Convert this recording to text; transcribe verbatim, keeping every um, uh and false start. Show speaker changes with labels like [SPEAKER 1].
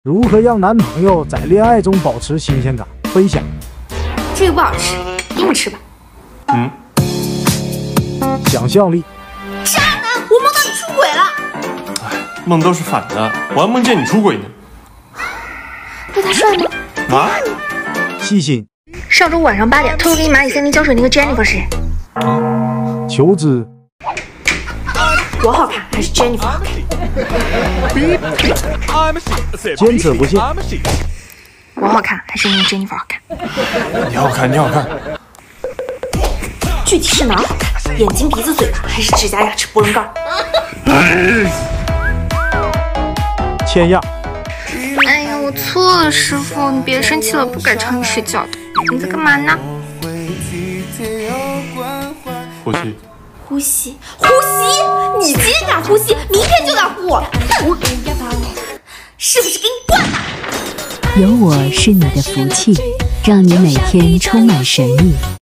[SPEAKER 1] 如何让男朋友在恋爱中保持新鲜感？分享。
[SPEAKER 2] 这个不好吃，给你吃吧。
[SPEAKER 3] 嗯。
[SPEAKER 1] 想象力。
[SPEAKER 2] 渣男，我梦到你出轨了。
[SPEAKER 3] 哎，梦都是反的，我还梦见你出轨呢。
[SPEAKER 2] 那他帅吗？
[SPEAKER 3] 啊？
[SPEAKER 1] 细心。
[SPEAKER 2] 上周晚上八点，偷偷给你蚂蚁森林浇水那个 Jennifer 是谁？
[SPEAKER 1] 求知。
[SPEAKER 2] 我好看还是 Jennifer 好看？
[SPEAKER 1] 坚持不懈。
[SPEAKER 2] 我好看还是因为 Jennifer 好看？
[SPEAKER 3] 你好看，你好看。
[SPEAKER 2] 具体是哪儿好看？眼睛、鼻子、嘴巴，还是指甲、牙齿、波棱盖？
[SPEAKER 1] 欠压。
[SPEAKER 2] 哎呀，我错了，师傅，你别生气了，不该吵你睡觉的。你在干嘛呢？
[SPEAKER 3] 呼吸。
[SPEAKER 2] 呼吸，呼吸！你今天敢呼吸，明天就敢呼我，是不是给你惯的？
[SPEAKER 4] 有我是你的福气，让你每天充满神秘。